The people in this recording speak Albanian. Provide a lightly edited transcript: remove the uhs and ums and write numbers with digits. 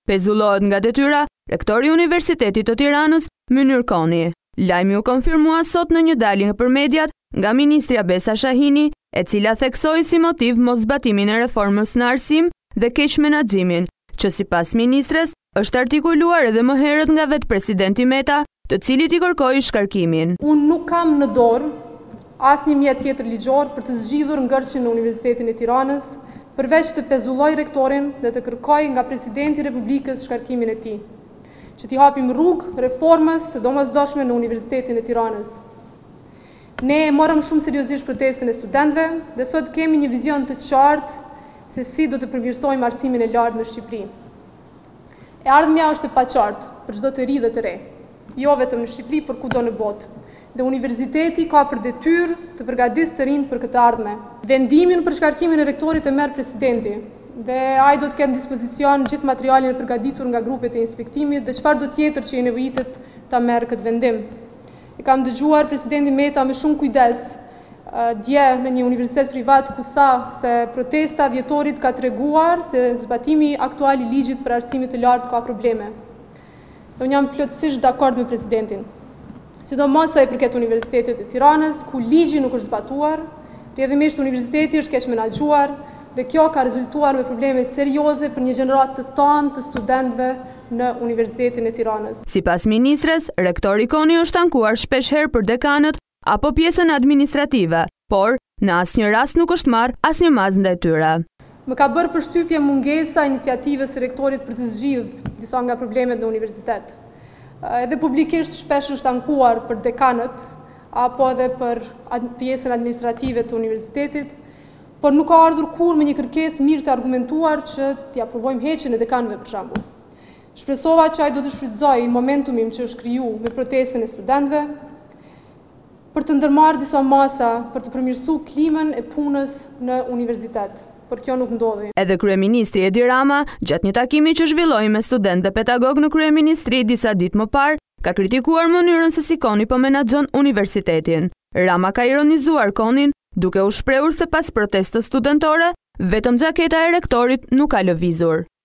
Pezullohet nga detyra rektori i Universitetit të Tiranës, Mynir Koni. Lajmi u konfirmua sot në një dalje për mediat nga ministrja Besa Shahini, e cila theksoi si motiv mosbatimin e reformës në arsim dhe keq menaxhimin, që sipas ministres është artikuluar edhe më herët nga vetë presidenti Meta, të cilit i kërkoi shkarkimin. Unë nuk kam në dorë asnjë mjet tjetër ligjor për të zgjidhur ngërçin në Universitetin e Tiranës, përveç të pezulloj rektorin dhe të kërkoj nga presidenti i Republikës shkarkimin e tij, që t'i hapim rrugë reformës së domosdoshme në Universitetin e Tiranës. Ne e morëm shumë seriozisht protestën e studentëve dhe sot kemi një vizion të qartë se si do të përmirësojmë arsimin e lartë në Shqipëri. E ardhmja është e paqartë për çdo të ri dhe të re, jo vetëm në Shqipëri, por kudo në botë. Dhe universiteti ka për detyrë të përgatisë të rinj për këtë ardhme. Vendimin për shkarkimin e rektorit e merr presidenti dhe ai do të ketë në dispozicion gjithë materialin e përgatitur nga grupet e inspektimit dhe çfarëdo tjetër që i nevojitet ta merr këtë vendim. E kam dëgjuar presidentin Meta me shumë kujdes dje në një universitet privat ku tha se protesta vjetorit ka treguar se zbatimi aktual i ligjit për arsimit të lartë ka probleme. Unë jam plotësisht dakord me presidentin. Sidomos sa i përket Universitetit të Tiranës, ku ligji nuk është zbatuar, rrjedhimisht universiteti është keq menaxhuar dhe kjo ka rezultuar me probleme serioze për një gjenerat të tanë të studentëve në Universitetin e Tiranës. Sipas ministres, rektori Koni është ankuar shpeshherë për dekanët apo pjesën administrative, por në asnjë rast nuk është marrë asnjë mazë ndaj tyre. Më ka bërë përshtypje mungesa e iniciativës së rektorit për të zgjidhur disa nga problemet në universitet. Edhe publikisht shpesh është ankuar për dekanët apo edhe për pjesën administrative të universitetit, por nuk ka ardhur kur me një kërkesë mirë të argumentuar që t'i aprovojmë heqjen e dekanëve për shembull. Shpresova që ai do të shfrytëzojë momentumin që është kriju me protestën e studentëve për të ndërmarrë disa masa për të përmirësuar klimën e punës në universitet. Por kjo nuk ndodhi. Edhe kryeministri Edi Rama, gjatë një takimi që zhvilloi me student dhe pedagog në kryeministri disa ditë më parë, ka kritikuar mënyrën se si Koni po menaxhon universitetin. Rama ka ironizuar Konin, duke u shprehur se pas protestës studentore, vetëm xhaketa e rektorit nuk ka lëvizur.